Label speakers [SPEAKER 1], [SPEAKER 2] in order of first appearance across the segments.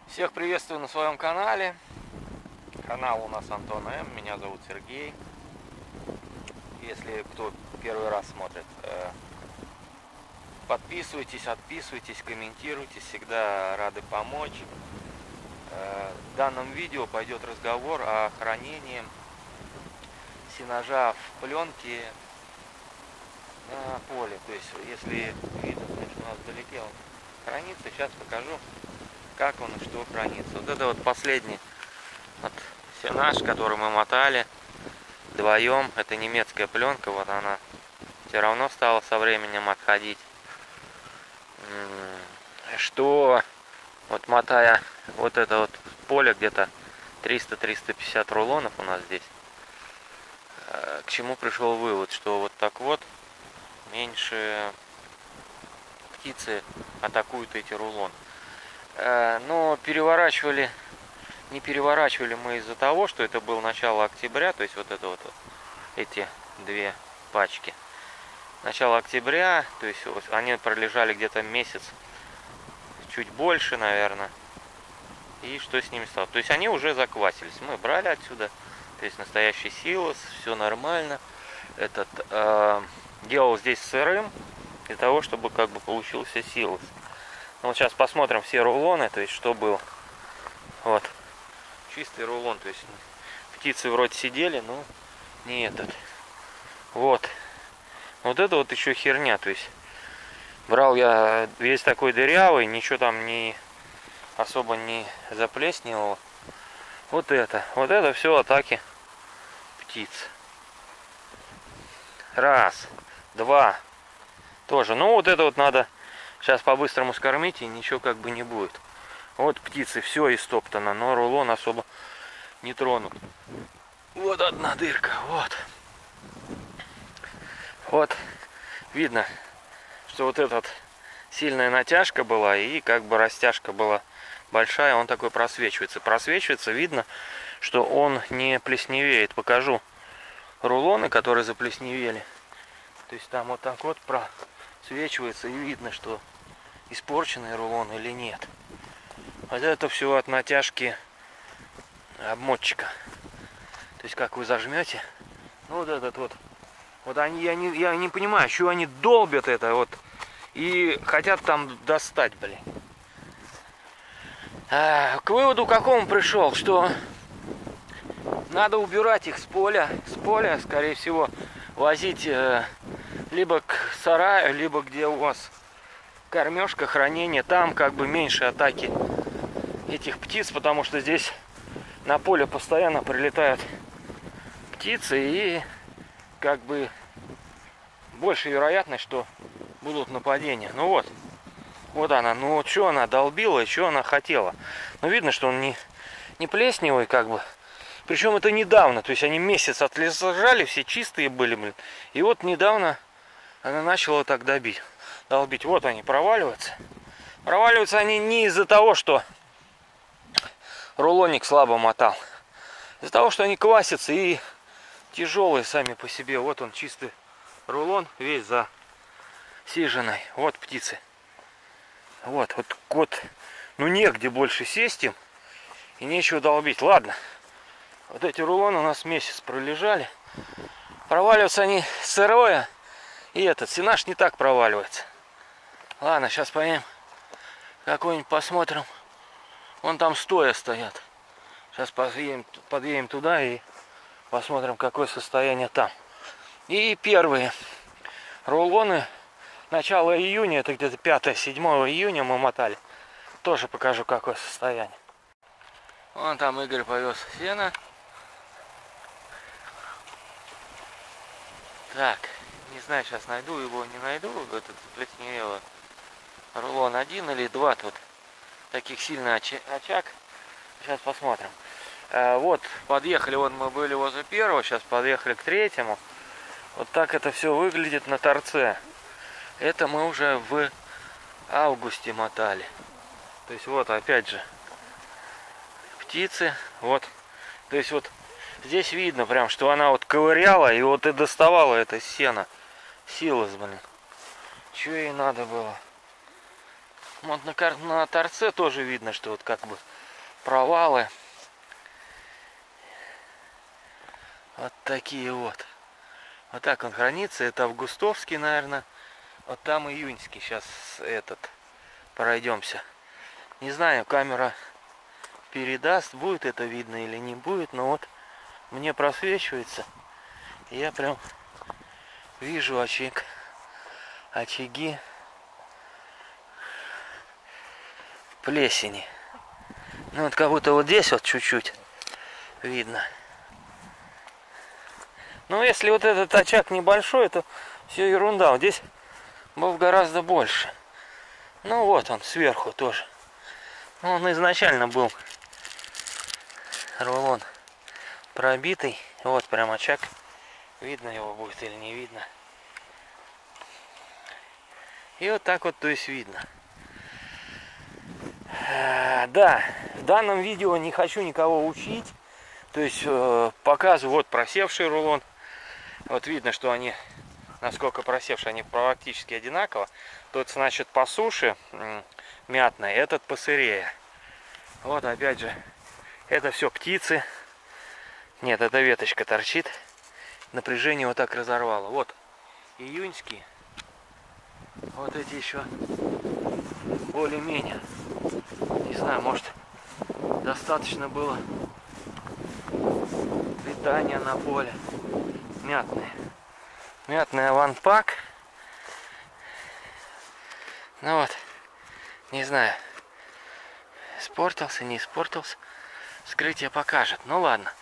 [SPEAKER 1] Всех приветствую на своем канале. Канал у нас Антон М. Меня зовут Сергей. Если кто первый раз смотрит, подписывайтесь, отписывайтесь, комментируйте. Всегда рады помочь. В данном видео пойдет разговор о хранении сенажа в пленке на поле. То есть, если видно, что у нас вдалеке он хранится, сейчас покажу, как он и что хранится. Вот это вот последний вот сенаж, который мы мотали вдвоем. Это немецкая пленка, вот она все равно стала со временем отходить. Что вот мотая вот это вот поле, где-то 300-350 рулонов у нас здесь, к чему пришел вывод, что вот так вот меньше птицы атакуют эти рулоны. Но не переворачивали мы из-за того, что это было начало октября, то есть вот это вот эти две пачки. Начало октября, то есть они пролежали где-то месяц, чуть больше, наверное. И что с ними стало? То есть они уже заквасились. Мы брали отсюда, то есть настоящий силос, все нормально. Этот делал здесь сырым для того, чтобы как бы получился силос. Ну, вот сейчас посмотрим все рулоны, то есть что было. Вот чистый рулон, то есть птицы вроде сидели, но не этот. Вот это вот еще херня, то есть брал я весь такой дырявый, ничего там не особо не заплесневало. Вот это все атаки птиц. Раз, два, тоже. Ну вот это вот надо сейчас по-быстрому скормить, и ничего как бы не будет. Вот птицы, все истоптано, но рулон особо не тронут. Вот одна дырка, вот видно, что вот этот сильная натяжка была, и как бы растяжка была большая, он такой просвечивается, видно, что он не плесневеет. Покажу рулоны, которые заплесневели, то есть там вот так вот просвечивается, и видно, что испорченный рулон или нет. Вот это все от натяжки обмотчика. То есть как вы зажмете, вот этот вот они, я не понимаю, что они долбят это вот и хотят там достать, блин. К выводу какому пришел, что надо убирать их с поля, скорее всего, возить либо к сараю, либо где у вас кормежка, хранение, там как бы меньше атаки этих птиц, потому что здесь на поле постоянно прилетают птицы, и как бы больше вероятность, что будут нападения. Ну вот она, ну что она долбила, что она хотела. Ну видно, что он не плесневый, как бы. Причем это недавно, то есть они месяц отлежали, все чистые были, блин. И вот недавно она начала так долбить. Вот они проваливаются. Проваливаются они не из-за того, что рулоник слабо мотал. Из-за того, что они квасятся и тяжелые сами по себе. Вот он чистый рулон, весь засиженный. Вот птицы. Вот. Ну негде больше сесть им. И нечего долбить. Ладно. Вот эти рулоны у нас месяц пролежали. Проваливаются они сырое. И этот сенаж не так проваливается. Ладно, сейчас поедем какой-нибудь посмотрим. Вон там стоя стоят. Сейчас подъедем туда и посмотрим, какое состояние там. И первые рулоны начала июня, это где-то 5-7 июня мы мотали. Тоже покажу, какое состояние. Вон там Игорь повез сено. Так, не знаю, сейчас найду его, не найду. Этот заплесневело. Рулон 1 или 2 тут. Таких сильный очаг. Сейчас посмотрим. Вот, подъехали, мы были возле первого, сейчас подъехали к третьему. Вот так это все выглядит на торце. Это мы уже в августе мотали. То есть вот опять же птицы. Вот. То есть вот здесь видно прям, что она вот ковыряла и вот и доставала это сено. Силос, блин. Че ей надо было? Вот на торце тоже видно, что вот как бы провалы. Вот такие вот. Вот так он хранится. Это августовский, наверное. Вот там июньский. Сейчас этот пройдемся. Не знаю, камера передаст, будет это видно или не будет, но вот мне просвечивается. И я прям вижу очаги плесени. Ну вот как будто вот здесь вот чуть-чуть видно. Но если вот этот очаг небольшой, то все ерунда. Вот здесь был гораздо больше. Ну вот он сверху тоже. Он изначально был рулон пробитый. Вот прям очаг. Видно его будет или не видно. И вот так вот, то есть видно. Да, в данном видео не хочу никого учить. То есть показываю вот просевший рулон. Вот видно, что они, насколько просевшие, они практически одинаково. Тот, значит, по суше мятный, этот посырее. Вот опять же, это все птицы. Нет, эта веточка торчит. Напряжение вот так разорвало. Вот июньские. Вот эти еще более-менее. Не знаю, может, достаточно было питания на поле. Мятные. Мятный аванпак. Ну вот, не знаю, испортился, не испортился. Вскрытие покажет. Ну ладно.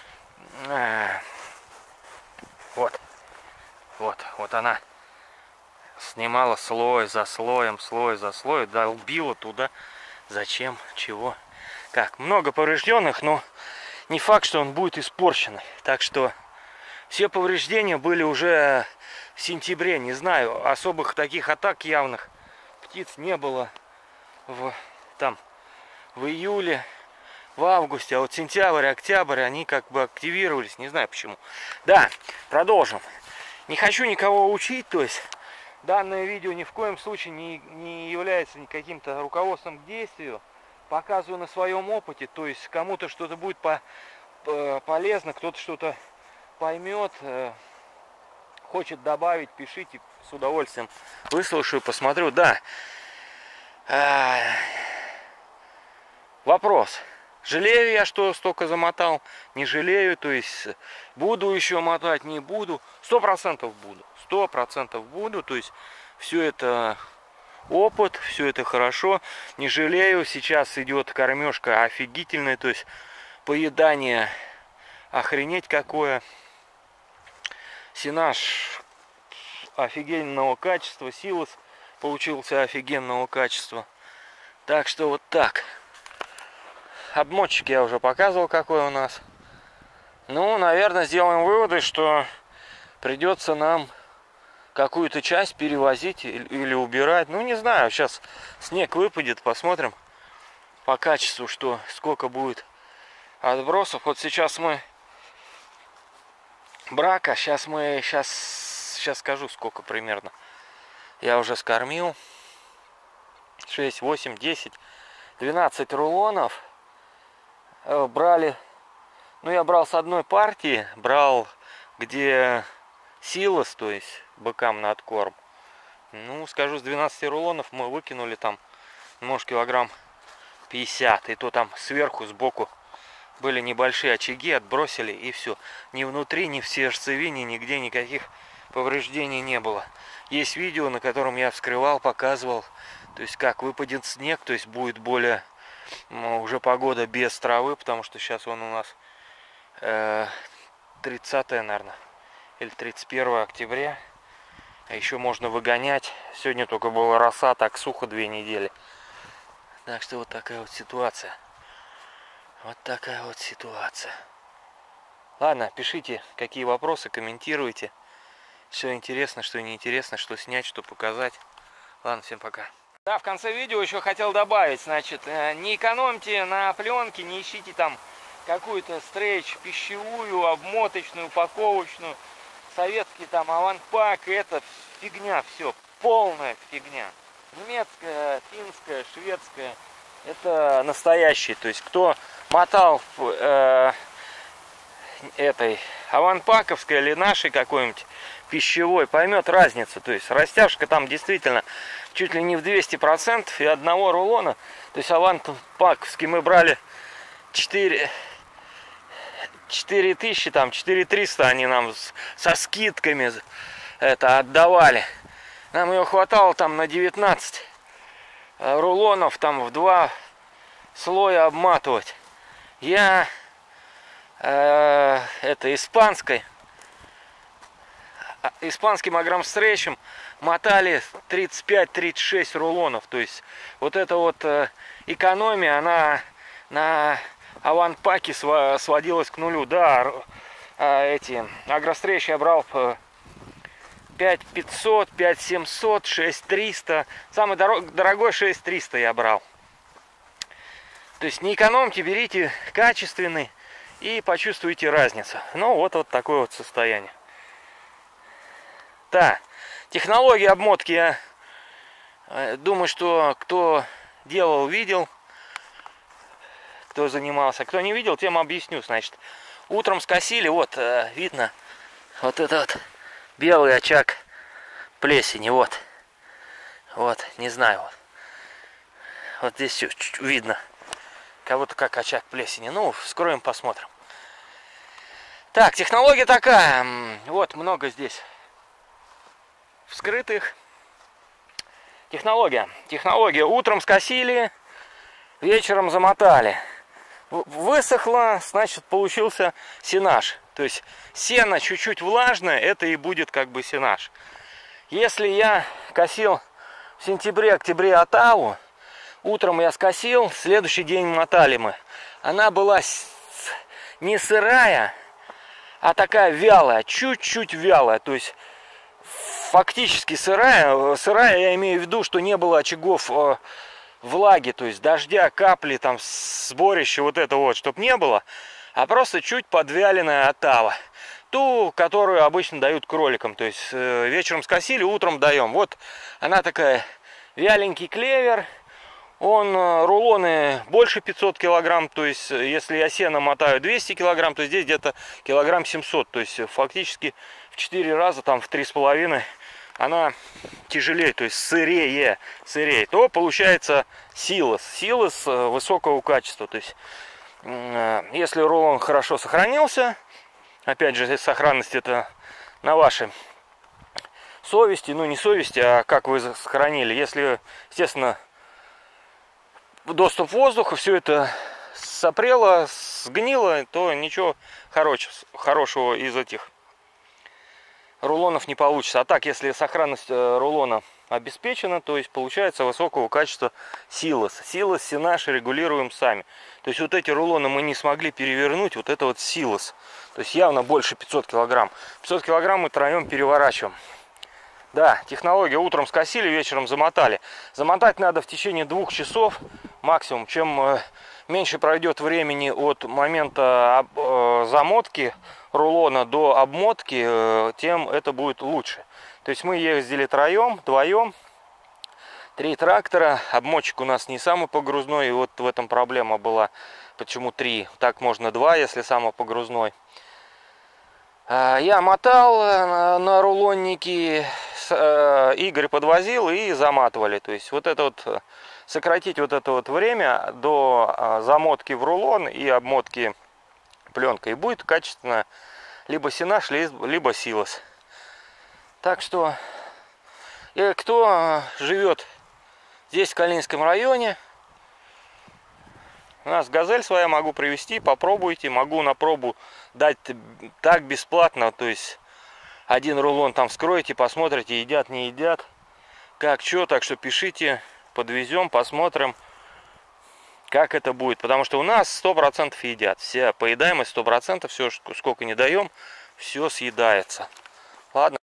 [SPEAKER 1] Вот она снимала слой за слоем, долбила туда. Зачем, чего, как. Много поврежденных, но не факт, что он будет испорченный. Так что все повреждения были уже в сентябре. Не знаю, особых таких атак явных птиц не было в июле, в августе. А вот сентябрь, октябрь, они как бы активировались. Не знаю почему. Да, продолжим. Не хочу никого учить, то есть данное видео ни в коем случае не является каким-то руководством к действию. Показываю на своем опыте, то есть кому-то что-то будет полезно, кто-то что-то поймет, хочет добавить, пишите, с удовольствием выслушаю, посмотрю. Да. Вопрос. Жалею я, что столько замотал? Не жалею, то есть буду еще мотать, не буду? 100% буду. 100% буду, то есть все это опыт, все это хорошо. Не жалею, сейчас идет кормежка офигительная, то есть поедание охренеть какое. Сенаж офигенного качества, силос получился офигенного качества. Так что вот так. Обмотчик я уже показывал, какой у нас. Ну, наверное, сделаем выводы, что придется нам какую-то часть перевозить или убирать. Ну, не знаю, сейчас снег выпадет, посмотрим по качеству, что сколько будет отбросов. Вот сейчас мы брака, сейчас скажу, сколько примерно. Я уже скормил 6, 8, 10, 12 рулонов. Брали, ну я брал с одной партии, брал где силос, то есть быкам на откорм. Ну, скажу, с 12 рулонов мы выкинули там, может, килограмм 50. И то там сверху, сбоку были небольшие очаги, отбросили и все. Ни внутри, ни в сердцевине, нигде никаких повреждений не было. Есть видео, на котором я вскрывал, показывал, то есть как выпадет снег, то есть будет более... уже погода без травы, потому что сейчас он у нас 30, наверное, или 31 октября. А еще можно выгонять. Сегодня только была роса, так сухо 2 недели. Так что вот такая вот ситуация. Вот такая вот ситуация. Ладно, пишите, какие вопросы, комментируйте. Что интересно, что неинтересно, что снять, что показать. Ладно, всем пока. Да, в конце видео еще хотел добавить, значит, не экономьте на пленке, не ищите там какую-то стрейч пищевую, обмоточную, упаковочную, советский там аванпак, это фигня, все, полная фигня. Немецкая, финская, шведская, Это настоящий. То есть кто мотал этой аванпаковской или нашей какой-нибудь пищевой, поймет разницу. То есть растяжка там действительно чуть ли не в 200%, и одного рулона. То есть аванпаковский мы брали 4000, там 4300 они нам со скидками это отдавали. Нам ее хватало там на 19 рулонов, там в 2 слоя обматывать. Я испанским агромстречем мотали 35-36 рулонов. То есть вот эта вот экономия, она на аванпаке сводилась к нулю. Да, эти агростречи я брал 5500, 5700, 6300. Самый дорогой 6300 я брал. То есть не экономьте, берите качественный и почувствуйте разницу. Ну вот такое вот состояние. Да, технология обмотки, я думаю, что кто делал, видел, кто занимался. Кто не видел, тем объясню. Значит, утром скосили, вот видно, вот этот вот белый очаг плесени, вот, не знаю, вот здесь все видно, кого-то как очаг плесени. Ну, вскроем, посмотрим. Так, технология такая, вот много здесь вскрытых. Технология, утром скосили, вечером замотали. Высохло, значит, получился сенаж. То есть сено чуть-чуть влажное, это и будет как бы сенаж. Если я косил в сентябре-октябре отаву, утром я скосил, следующий день мотали мы. Она была не сырая, а такая вялая, чуть-чуть вялая. То есть фактически сырая. Сырая я имею в виду, что не было очагов влаги, то есть дождя, капли, там сборища, вот это вот, чтобы не было, а просто чуть подвяленная отава. Ту, которую обычно дают кроликам. То есть вечером скосили, утром даем. Вот она такая, вяленький клевер. Он рулоны больше 500 килограмм. То есть если я сено мотаю 200 килограмм, то здесь где-то килограмм 700. То есть фактически в 4 раза, там в 3,5 она тяжелее, то есть сырее, то получается силос высокого качества. То есть если рулон хорошо сохранился, опять же, здесь сохранность это на вашей совести, ну не совести, а как вы сохранили. Если, естественно, доступ воздуха, все это сопрело, сгнило, то ничего хорошего из этих рулонов не получится. А так, если сохранность рулона обеспечена, то есть получается высокого качества силос. Силос, сенаж регулируем сами. То есть вот эти рулоны мы не смогли перевернуть, вот это вот силос. То есть явно больше 500 килограмм. 500 килограмм мы втроем переворачиваем. Да, технология, утром скосили, вечером замотали. Замотать надо в течение 2 часов максимум. Чем меньше пройдет времени от момента замотки рулона до обмотки, тем это будет лучше. То есть мы ездили вдвоем, 3 трактора. Обмотчик у нас не самый погрузной, и вот в этом проблема была. Почему 3? Так можно 2, если самый погрузной. Я мотал на рулоннике, Игорь подвозил и заматывали. То есть вот это вот, сократить вот это вот время до замотки в рулон и обмотки пленкой. И будет качественно либо сенаж, либо силос. Так что, кто живет здесь, в Калининском районе, у нас газель своя, могу привезти, попробуйте. Могу на пробу дать так бесплатно. То есть один рулон там вскроете, посмотрите, едят, не едят, как что. Так что пишите, подвезем, посмотрим, как это будет. Потому что у нас 100% едят. Вся поедаемость 100%, все, сколько не даем, все съедается. Ладно.